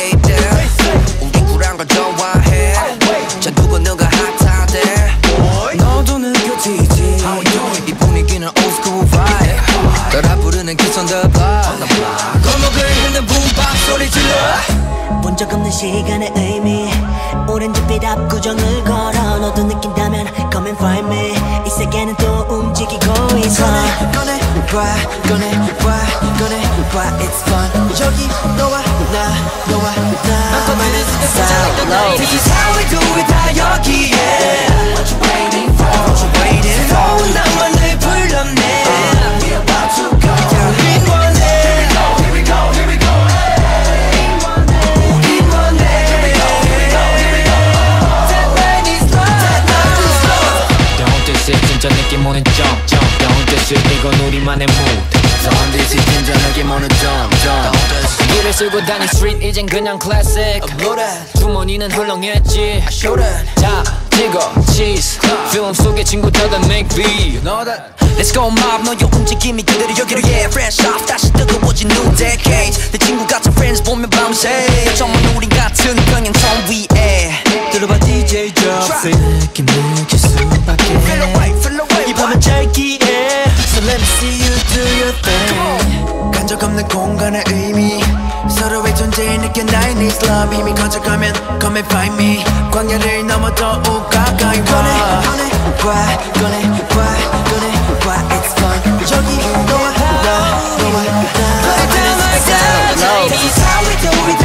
lady 우린 쿨한 걸 좋아해 자 누가 핫하대 너도 느껴지지 이 분위기는 old school vibe 따라 부르는 kiss on the block 골목을 흔든 붐박 소리 질러 본 적 없는 시간의 의미 오렌지빛 압구정을 걸어 너도 느낀다면 come and find me 이 세계는 또 움직이고 있어 꺼내봐 it's fun 여기 너와 나 This is how we do it 다 여기에 What you waiting for 새로운 나만을 불렀네 We're about to go 우린 원해 Here we go 우린 원해 That night is love Don't diss it 진짜 느낌 오는 jump Don't diss it 이건 우리만의 mood Don't diss it 진짜 느낌 오는 jump 길을 쓸고 다닌 street 이젠 그냥 classic 주머니는 헐렁했지 자 찍어 cheese film 속의 친구들과 make beat Let's go mob 너의 움직임이 그대로 여기로 yeah fresh off 다시 뜨거워진 new decades 내 친구 같은 friends 보면 밤새 정말 우린 같은 평행선 위에 들어봐 DJ drop 느낌 느낄 수밖에 Feel away 이 밤은 짧기에 So let me see you do your thing 간적 없는 공간의 의미 서로의 존재에 느껴 나의 needs love 힘이 커져가면 come and find me 광야를 넘어 더욱 가까이 와 꺼내봐 it's fun 여기 너와 나 Play down like that This is how we do it